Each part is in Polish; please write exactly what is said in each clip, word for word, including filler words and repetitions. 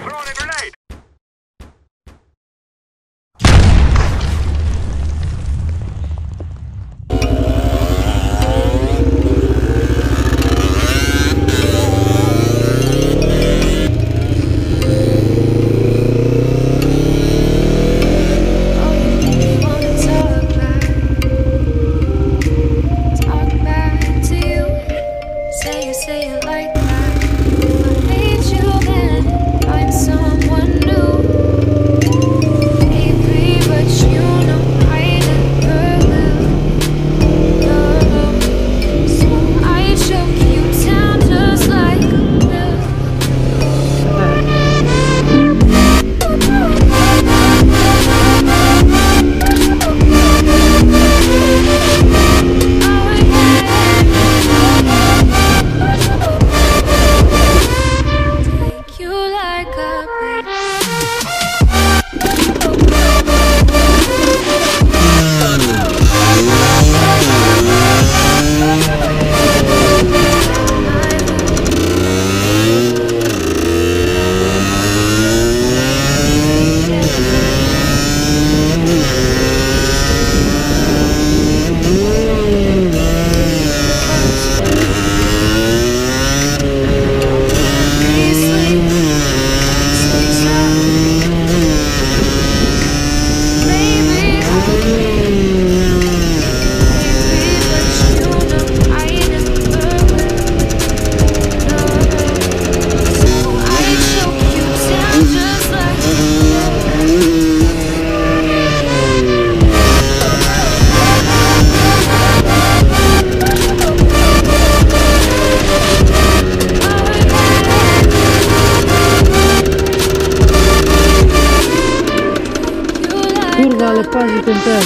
Kurwa, ale pazi ten ten.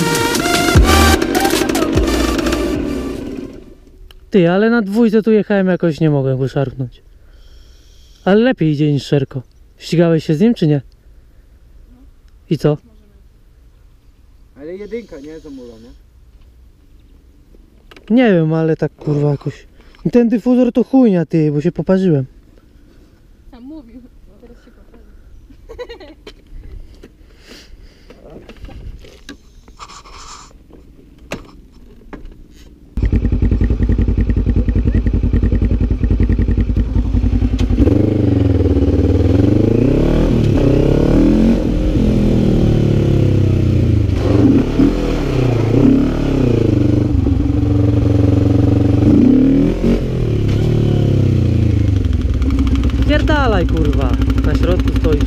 Ty, ale na dwójce tu jechałem, jakoś nie mogłem go szarpnąć. Ale lepiej idzie niż Szerko. Ścigałeś się z nim, czy nie? I co? Ale jedynka, nie? Zamula, nie? Nie wiem, ale tak kurwa jakoś... Ten dyfuzor to chujnia, ty, bo się poparzyłem. Tam mówił, teraz się poparzy. Pierdalaj, kurwa, na środku stoisz.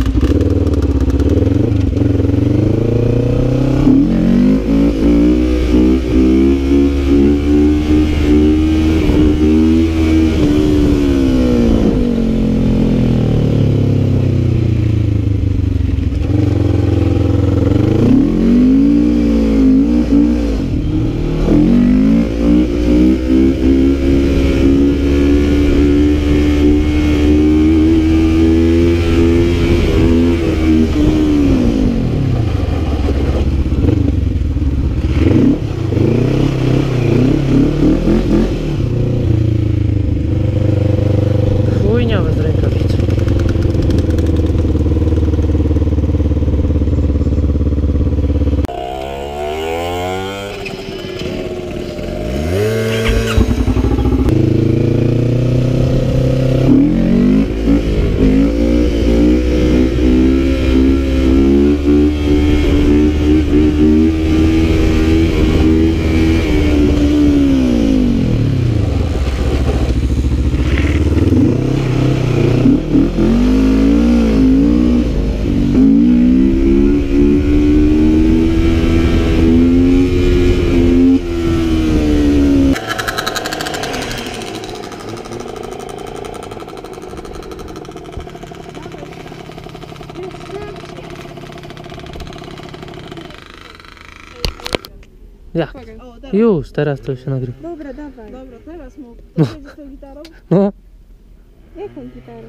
Jak? O, Już, teraz to się nagrywa. dobra, dawaj. Dobra, teraz mów. No. To jedziesz z tą gitarą? No. Jaką gitarą?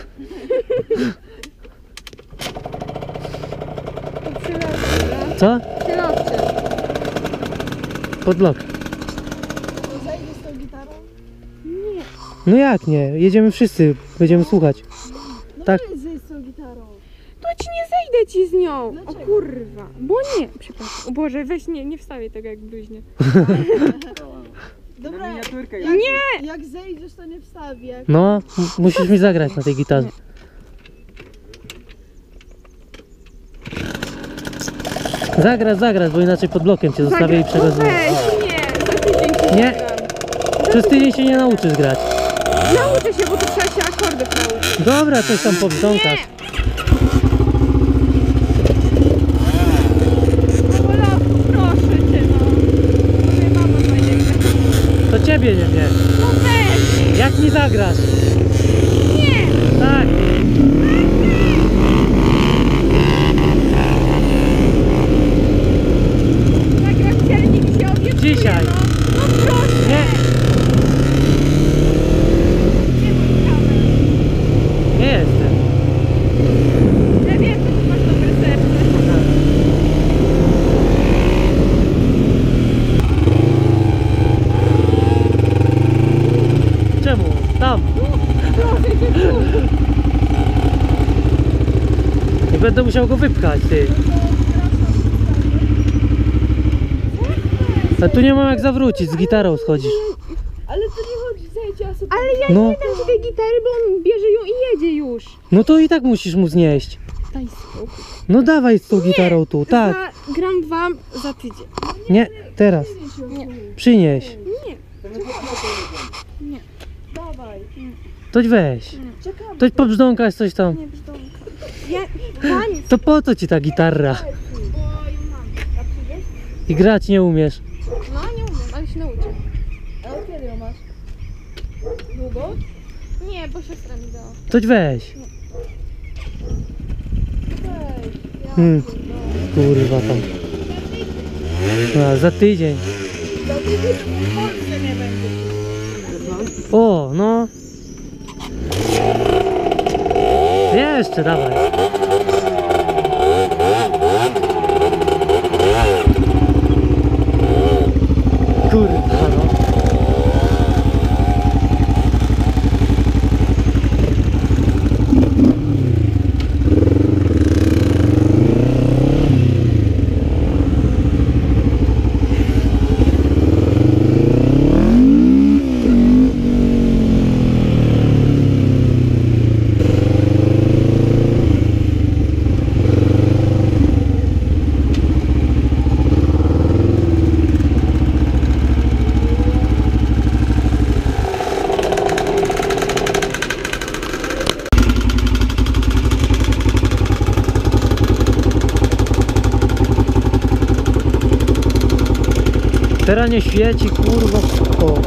To przylotcie, Co? przylotcie. Pod blok. To zejdziesz z tą gitarą? Nie. No jak nie? Jedziemy wszyscy, będziemy słuchać. No Tak. ale zejdź z tą gitarą. idę ci z nią. O Dlaczego? kurwa. Bo nie, przepraszam. O Boże, weź nie, nie wstawiaj tego jak bluźnie. Na Dobra, miniaturkę jak, Nie! jak zejdziesz, to nie wstawię. Jak... No, m- musisz mi zagrać na tej gitarze. Zagrać, zagrać, bo inaczej pod blokiem cię zostawię i Zagra- przegazuję. No weź, nie, za tydzień się Nie. zagram. Przez tydzień się nie nauczysz grać. Nauczę się, bo tu trzeba się akordów nauczyć. Dobra, coś tam pobrzdąkasz. Olafku, proszę cię, no. Moja mama będzie grać. To ciebie nie mnie. No weź! Jak mi zagrasz? Nie! Tak. Zagrać cię, ale nikt się obiecuje, Dzisiaj. no. No proszę! Nie, Nie bądź kamer. nie jestem. Ja wiem, że ty masz dobre serce. Czemu? Tam. Proszę cię, tu. Nie będę musiał go wypchać, ty. A tu nie mam jak zawrócić, z gitarą schodzisz. Ale to nie chodzi, zejdź, ja sobie... Ale ja No. nie dam ci tej gitary, bo on bierze ją i jedzie już. No to i tak musisz mu znieść. Daj spokój. No dawaj z tą gitarą tu, tak. Za, gram wam za tydzień. Nie, teraz. Nie. Przynieś. Nie. Nie. Dawaj, To weź. czekam. To pobrzdąkasz coś tam. Nie brzdąka. Ja, pani. To po co ci ta gitarra? Bo ją mam. A przyjdziesz? I grać nie umiesz. No nie umiem, ale się nauczę. A od kiedy ją masz? Długo? Nie, bo siostra mi dała. To weź. Weź, ja Hmm. pierdolę. Kurwa tam. A, za tydzień. Za tydzień w Polsce nie będzie. O, no. Jeszcze, dawaj. Kurwa, no. Teraz nie świeci, kurwa. O.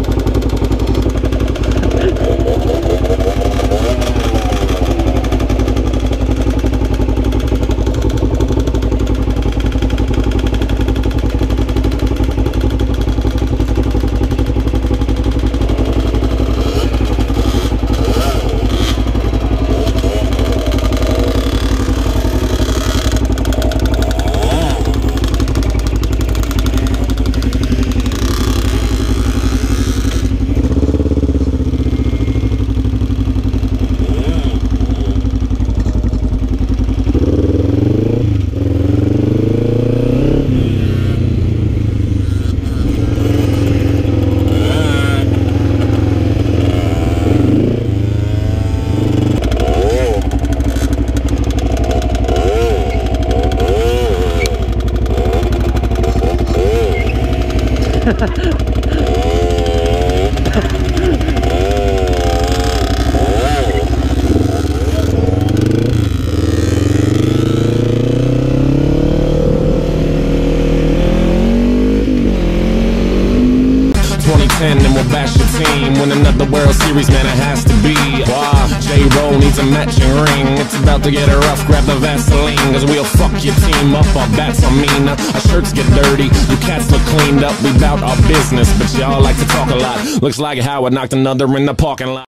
ten and we'll bash your team. Win another World Series, man, it has to be. Wow, J-Roll needs a matching ring. It's about to get rough, grab the Vaseline, cause we'll fuck your team up, our bats are mean. Our shirts get dirty, you cats look cleaned up. We bout our business, but y'all like to talk a lot. Looks like Howard knocked another in the parking lot.